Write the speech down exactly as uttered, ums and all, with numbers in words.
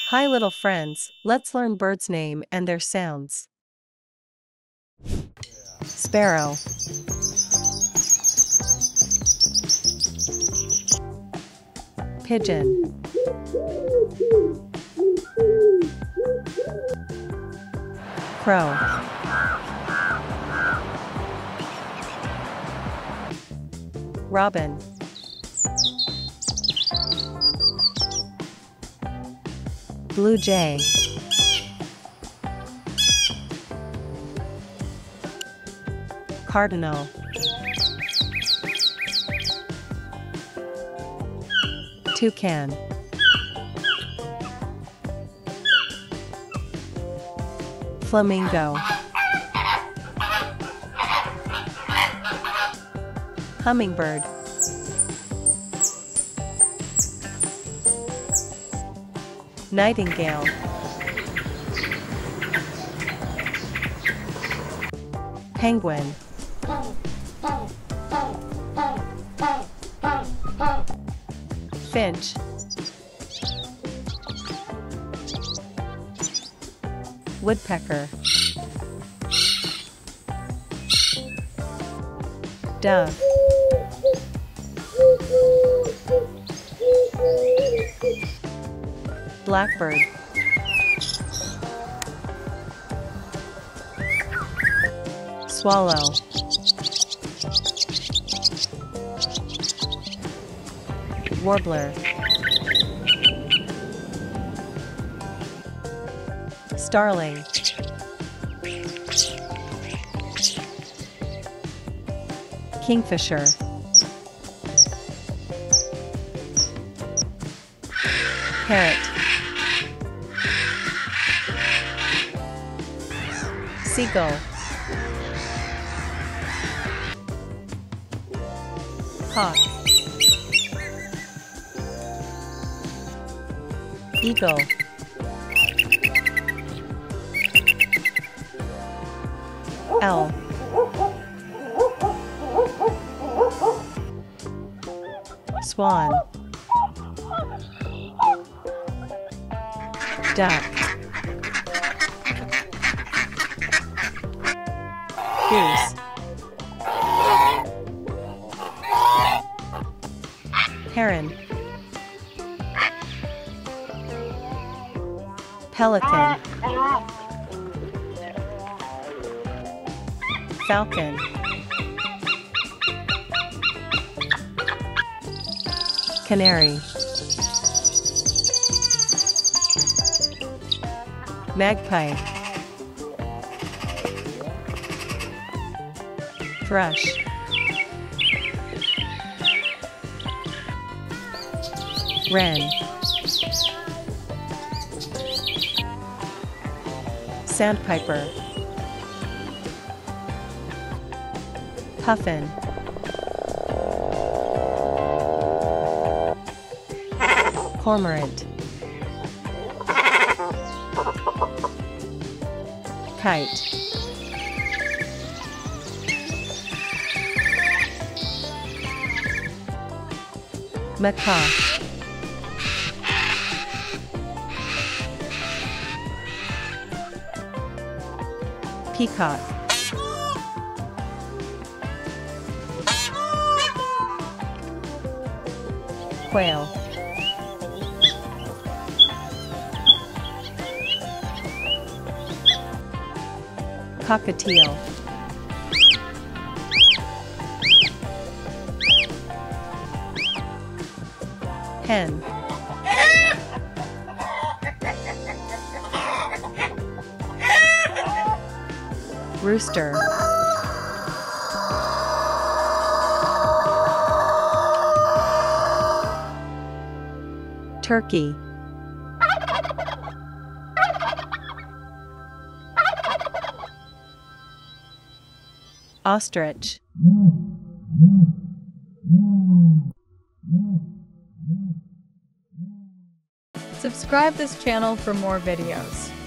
Hi little friends, let's learn birds' name and their sounds. Sparrow. Pigeon. Crow. Robin. Blue jay. Cardinal. Toucan. Flamingo. Hummingbird. Nightingale. Penguin. Finch. Woodpecker. Dove. Blackbird. Swallow. Warbler. Starling. Kingfisher. Parrot. Seagull. Hawk. Eagle. Owl. Swan. Duck. Goose. Heron. Pelican. Falcon. Canary. Magpie. Thrush. Wren. Sandpiper. Puffin. Cormorant. Kite. Macaw. Peacock. Quail. Cockatiel. Hen. Rooster. Turkey. Ostrich. Subscribe this channel for more videos.